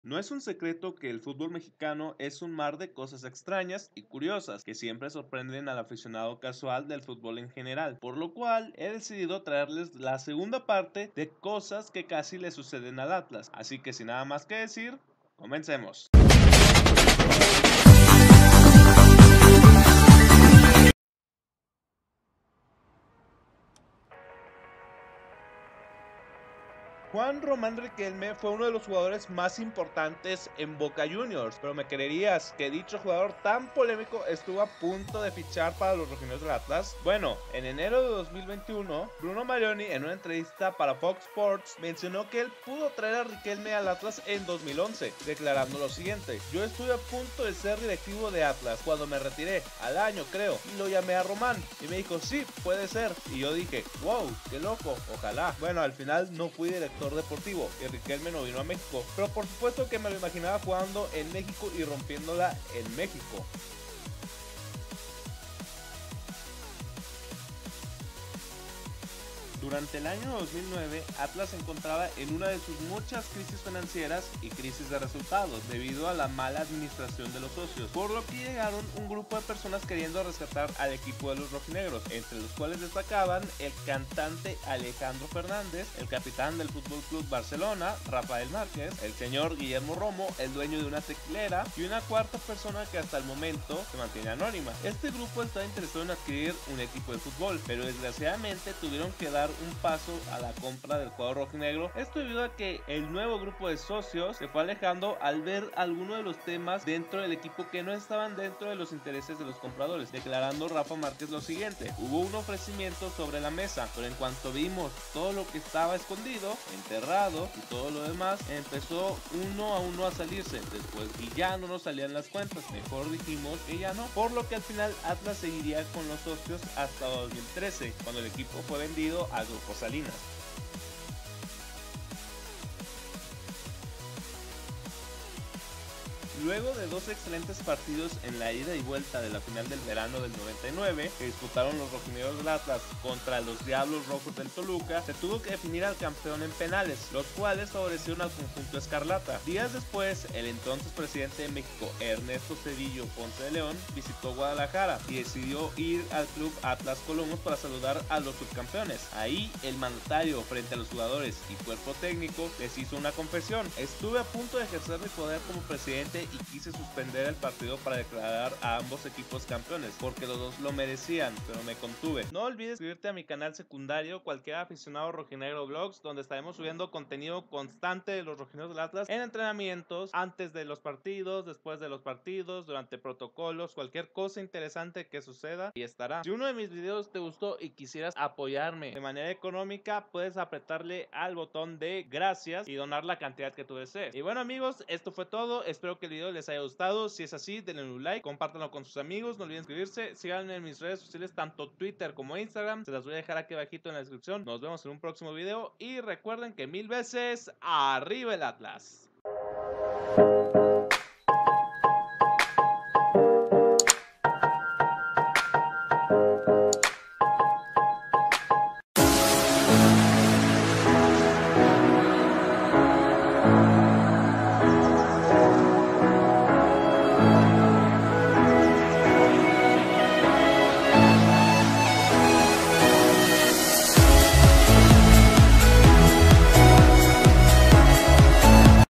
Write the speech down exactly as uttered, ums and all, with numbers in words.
No es un secreto que el fútbol mexicano es un mar de cosas extrañas y curiosas que siempre sorprenden al aficionado casual del fútbol en general, por lo cual he decidido traerles la segunda parte de cosas que casi le suceden al Atlas. Así que sin nada más que decir, comencemos. Juan Román Riquelme fue uno de los jugadores más importantes en Boca Juniors, pero me creerías que dicho jugador tan polémico estuvo a punto de fichar para los rojinegros del Atlas. Bueno, en enero de dos mil veintiuno, Bruno Marioni en una entrevista para Fox Sports mencionó que él pudo traer a Riquelme al Atlas en dos mil once, declarando lo siguiente: yo estuve a punto de ser directivo de Atlas cuando me retiré, al año creo, y lo llamé a Román y me dijo sí, puede ser, y yo dije wow, qué loco, ojalá. Bueno, al final no fui director deportivo y Riquelme no vino a México, pero por supuesto que me lo imaginaba jugando en México y rompiéndola en México. Durante el año dos mil nueve, Atlas se encontraba en una de sus muchas crisis financieras y crisis de resultados debido a la mala administración de los socios, por lo que llegaron un grupo de personas queriendo rescatar al equipo de los rojinegros, entre los cuales destacaban el cantante Alejandro Fernández, el capitán del Fútbol Club Barcelona, Rafael Márquez, el señor Guillermo Romo, el dueño de una tequilera, y una cuarta persona que hasta el momento se mantiene anónima. Este grupo estaba interesado en adquirir un equipo de fútbol, pero desgraciadamente tuvieron que dar un paso a la compra del cuadro rojinegro, esto debido a que el nuevo grupo de socios se fue alejando al ver algunos de los temas dentro del equipo que no estaban dentro de los intereses de los compradores, declarando Rafa Márquez lo siguiente: hubo un ofrecimiento sobre la mesa, pero en cuanto vimos todo lo que estaba escondido, enterrado y todo lo demás, empezó uno a uno a salirse después y ya no nos salían las cuentas, mejor dijimos que ya no, por lo que al final Atlas seguiría con los socios hasta dos mil trece, cuando el equipo fue vendido a Grupo Salinas. Luego de dos excelentes partidos en la ida y vuelta de la final del verano del noventa y nueve, que disputaron los rojinegros del Atlas contra los Diablos Rojos del Toluca, se tuvo que definir al campeón en penales, los cuales favorecieron al conjunto escarlata. Días después, el entonces presidente de México, Ernesto Zedillo Ponce de León, visitó Guadalajara y decidió ir al club Atlas Colomos para saludar a los subcampeones. Ahí, el mandatario, frente a los jugadores y cuerpo técnico, les hizo una confesión: estuve a punto de ejercer mi poder como presidente y quise suspender el partido para declarar a ambos equipos campeones, porque los dos lo merecían, pero me contuve. No olvides suscribirte a mi canal secundario, cualquier aficionado rojinegro vlogs, donde estaremos subiendo contenido constante de los rojinegros del Atlas en entrenamientos, antes de los partidos, después de los partidos, durante protocolos, cualquier cosa interesante que suceda y estará. Si uno de mis videos te gustó y quisieras apoyarme de manera económica, puedes apretarle al botón de gracias y donar la cantidad que tú desees. Y bueno amigos, esto fue todo, espero que el video les haya gustado. Si es así, denle un like, compártanlo con sus amigos, no olviden suscribirse, síganme en mis redes sociales, tanto Twitter como Instagram, se las voy a dejar aquí abajito en la descripción. Nos vemos en un próximo video y recuerden que mil veces arriba el Atlas.